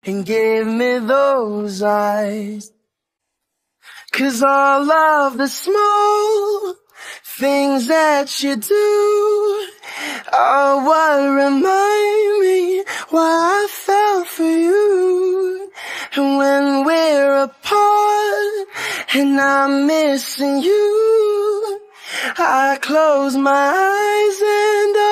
and give me those eyes. 'Cause all of the small things that you do are what remind me why I fell for you. And when we're apart and I'm missing you, I close my eyes and